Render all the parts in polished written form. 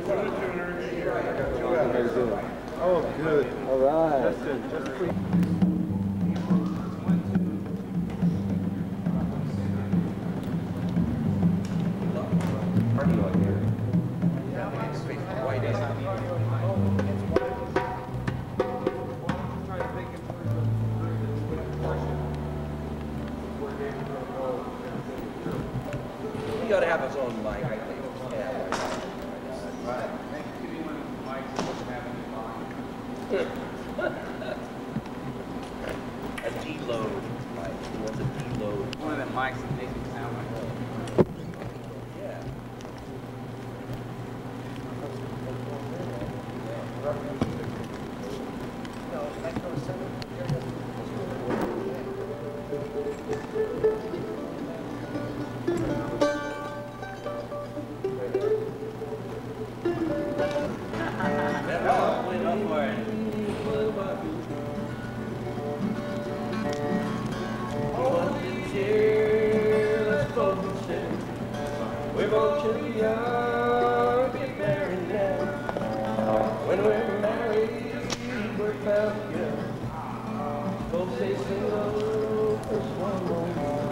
Oh, good. All right. That's it. Just please. He ought to have his own mic, I think. A deload mic. He wants a deload. One of them mics that makes it sound like that. Yeah. We're both too young to get married now. When we're married, we're bound together. Both stay single for one more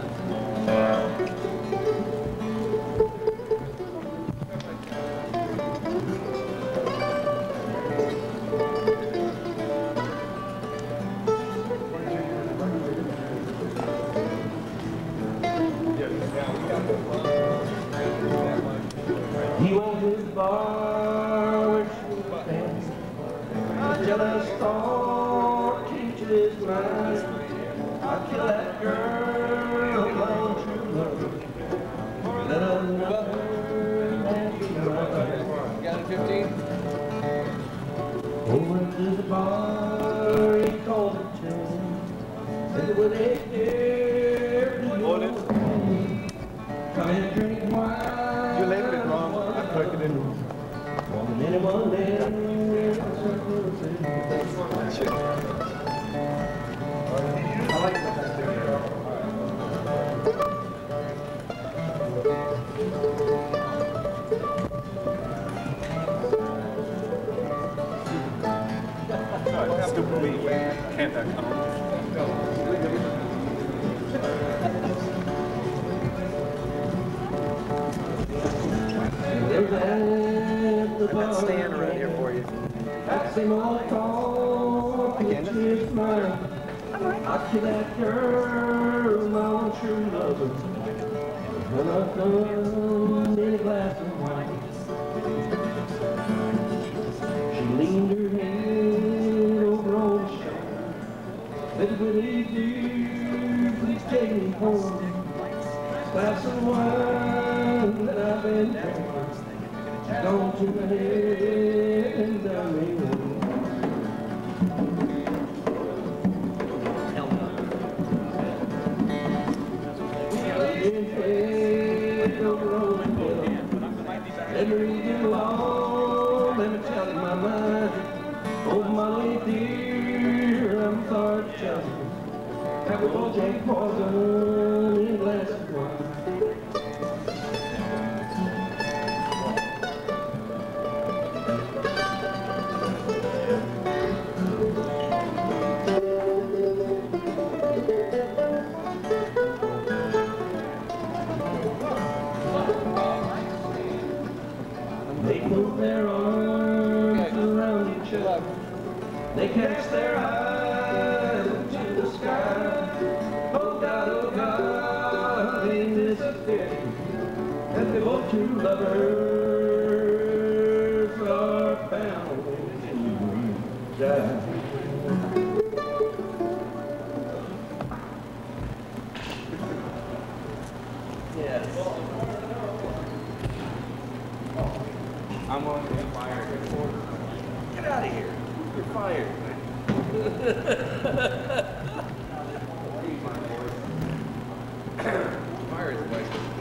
He went to the bar where she was dancing. A jealous thought came to his mind. I'll kill that girl, my true love. Let another man be mine. Got it 15? He went to the bar, he called it to him. Said what they dare do. Come and drink wine. You labeled it wrong. I corrected it. Woman, anyone there? I like that. Stupid me, man. Can't that come? I've got stand around here for you. That same old talk, which is mine. I'll kill that girl, my own true lover. When I've done in a glass of wine. She leaned her head over on his shoulder. Said, will you do, please take me home. Glass of wine that I've been drinking. Gone to my head and done me wrong. Let me read you along, let me tell you my mind. Oh, my lady dear, I'm sorry to tell you. That we both take poison in a glass of wine. They put their arms around each other. They cast their eyes into the sky. Oh God, in this pity, that they both two lovers are bound to die. Yes. I'm going to get fired. Get out of here. You're fired. Fire is the way.